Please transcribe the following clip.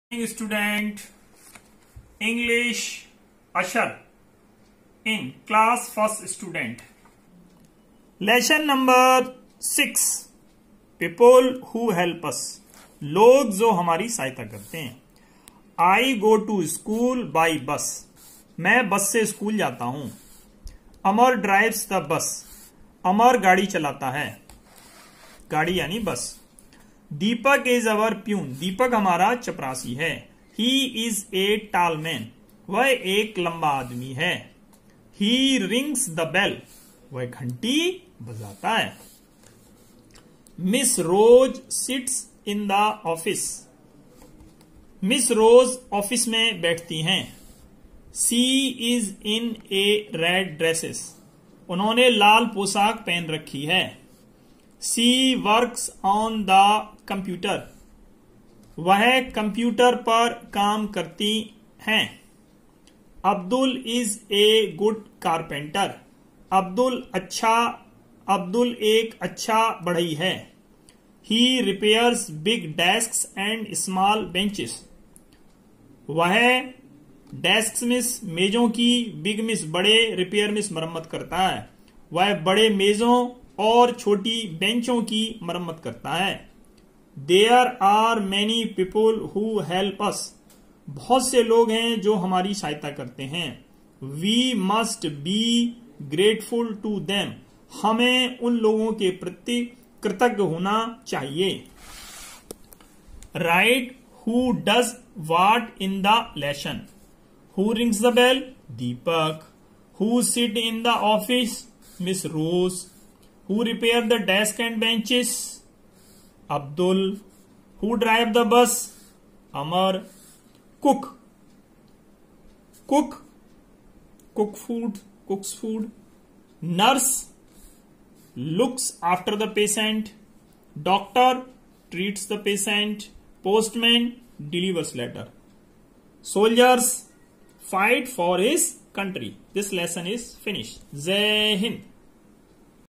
Student English Ashar in class first student. Lesson number 6 People who help us. लोग जो हमारी सहायता करते हैं. I go to school by bus. मैं बस से स्कूल जाता हूं. अमर ड्राइव्स द बस. अमर गाड़ी चलाता है. गाड़ी यानी बस. दीपक इज अवर प्यून. दीपक हमारा चपरासी है. ही इज ए टाल मैन. वह एक लंबा आदमी है. He rings the bell. वह घंटी बजाता है. Miss Rose sits in the office. Miss Rose office में बैठती हैं. She is in a red dresses. उन्होंने लाल पोशाक पहन रखी है. She works on the computer. वह कंप्यूटर पर काम करती हैं. Abdul is a good carpenter. Abdul एक अच्छा बढ़ई है. He repairs big desks and small benches. वह डेस्क मिस मेजों की, बिग मिस बड़े, रिपेयर मिस मरम्मत करता है. वह बड़े मेजों और छोटी बेंचों की मरम्मत करता है. There are many people who help us. बहुत से लोग हैं जो हमारी सहायता करते हैं. We must be grateful to them. हमें उन लोगों के प्रति कृतज्ञ होना चाहिए. Right who does what in the lesson. Who rings the bell. Deepak. Who sit in the office. Miss Rose. Who repair the desk and benches? Abdul. Who drive the bus? Amar. Cook. Cooks food. Nurse. Looks after the patient. Doctor. Treats the patient. Postman. Delivers letter. Soldiers. Fight for his country. This lesson is finished. Jai Hind.